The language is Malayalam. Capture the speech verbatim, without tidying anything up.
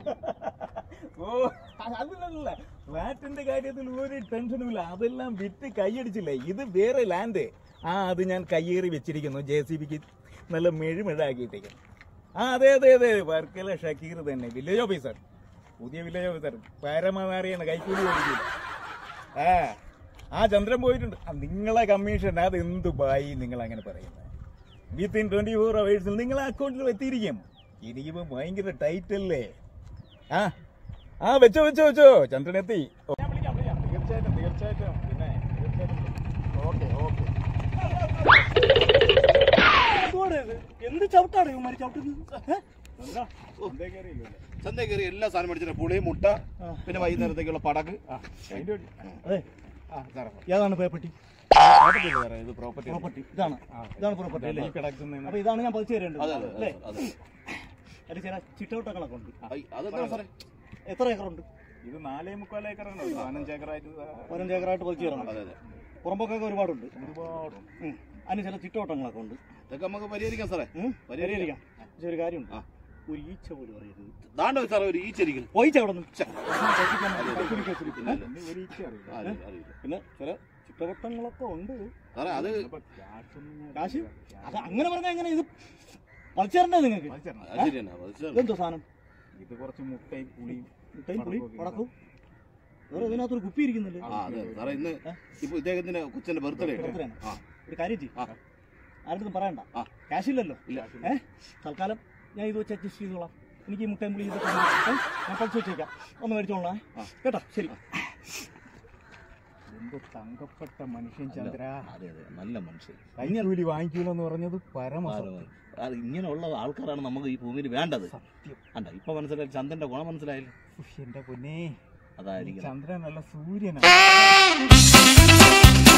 ഓ അതിലല്ല, ഫ്ലാറ്റിന്റെ കാര്യത്തിൽ ഒരു ടെൻഷനും ഇല്ല. അതെല്ലാം വിറ്റ് കൈയടിച്ചില്ലേ. ഇത് വേറെ ലാൻഡ്. ആ അത് ഞാൻ കയ്യേറി വെച്ചിരിക്കുന്നു. ജെ സി ബിക്ക് നല്ല മെഴുമെഴാക്കിയിട്ടേക്കും. ആ അതെ അതെ അതെ, വർക്കല ഷക്കീർ തന്നെ, വില്ലേജ് ഓഫീസർ, പുതിയ വില്ലേജ് ഓഫീസർ. പരമാറിയാണ്, കൈക്കൂലി മേടിക്കില്ല. ആ ആ ചന്ദ്രൻ പോയിട്ടുണ്ട്. നിങ്ങളെ കമ്മീഷൻ അത് എന്ത് ബായി നിങ്ങൾ അങ്ങനെ പറയുന്നത്? വിത്തിൻ ട്വന്റി ഫോർ അവേഴ്സിൽ നിങ്ങളെ അക്കൗണ്ടിൽ എത്തിയിരിക്കും. ഇനിയിപ്പോ ഭയങ്കര ടൈറ്റ് അല്ലേ? ആ ആ വെച്ചോ വെച്ചോ വെച്ചോ, ചന്ദ്രൻ എത്തി. തീർച്ചയായിട്ടും തീർച്ചയായിട്ടും പിന്നെ തീർച്ചയായിട്ടും. Okay okay. എന്ത് ചവിട്ടാണ് ഇവന്മാര് ചവിട്ടുന്നത്? ചന്തയിൽ കയറി എല്ലാ സാധനം മേടിച്ചിട്ട് പുളി, മുട്ട, പിന്നെ വൈകുന്നേരത്തേക്കുള്ള പടക്ക്. അതെ, ഏതാണ് പേപ്പട്ടി? ഇത് പ്രോപ്പർട്ടി പ്രോപ്പർട്ടി ഇതാണ്, ഇതാണ് പ്രോപ്പർട്ടി അല്ലേ? അപ്പൊ ഇതാണ് ഞാൻ പതിച്ചു തരേണ്ടത് അല്ലേ? അതിൽ ചില ചിട്ടവട്ടങ്ങളൊക്കെ ഉണ്ട്. അതെന്താ സാറേ? എത്ര ഏക്കറുണ്ട്? ഇത് നാലേ മുക്കാൽ ഏക്കറാണ്. പതിനഞ്ച് ഏക്കറായിട്ട് പതിനഞ്ച് ഏക്കറായിട്ട് പതിച്ചു തരണം. പുറമ്പോക്കൊക്കെ ഒരുപാടുണ്ട്. ഒരുപാട് അതിന് ചില ചിട്ടവട്ടങ്ങളൊക്കെ ഉണ്ട്. ഇതൊക്കെ നമുക്ക് പരിഹരിക്കാം സാറേ, പരിഹരിക്കാം. പക്ഷെ ഒരു കാര്യമുണ്ട്, ഒരു ഈച്ച പോലും അറിയരുത്. ദാണ്ടോ സാറേ ഒരു ഈച്ചരിക്കുന്നു. പോയിച്ച അവിടെ നിന്ന് പിന്നെ ചില ചിട്ടവട്ടങ്ങളൊക്കെ ഉണ്ട് സാറേ. അത് കാശ് അത് അങ്ങനെ പറഞ്ഞാൽ എങ്ങനെ? ഇത് പറിച്ചേരണ്ടേ നിങ്ങൾക്ക്? ഇതെന്തോ സാധനം? ഇത് കുറച്ച് മുട്ടയും പുളിയും മുട്ടയും പുളിയും പടക്കും. വേറെ ഇതിനകത്തൊരു കുപ്പി ഇരിക്കുന്നില്ലേ? സാറേ ഇന്ന് ഇപ്പൊ ഇദ്ദേഹത്തിന്റെ കൊച്ചിന്റെ ബർത്ത്ഡേ. ഒരു കാര്യം ചെയ്യും, ആരുടെ പറയണ്ട, ക്യാഷ് ഇല്ലല്ലോ. ഏഹ് തൽക്കാലം ഞാൻ ഇത് വെച്ച് അഡ്ജസ്റ്റ് ചെയ്തോളാം. എനിക്ക് ഈ മുട്ടയും പുളി ഇതൊക്കെ ഞാൻ പഠിച്ചു വെച്ചേക്കാം. ഒന്ന് മേടിച്ചോളാം കേട്ടോ. ശരി. എന്ത് തങ്കപ്പെട്ട മനുഷ്യൻ ചന്ദ്ര. അതെ അതെ, നല്ല മനുഷ്യൻ. കൈക്കൂലി വാങ്ങിക്കൂലെന്ന് പറഞ്ഞത് പരമാവധി. അത് ഇങ്ങനെയുള്ള ആൾക്കാരാണ് നമുക്ക് ഈ ഭൂമിയിൽ വേണ്ടത്. അല്ല ഇപ്പൊ മനസ്സിലായി, ചന്ദ്രന്റെ ഗുണം മനസ്സിലായില്ലേ? എന്റെ പൊന്നേ, അതായിരിക്കും ചന്ദ്രൻ നല്ല സൂര്യനാണ്.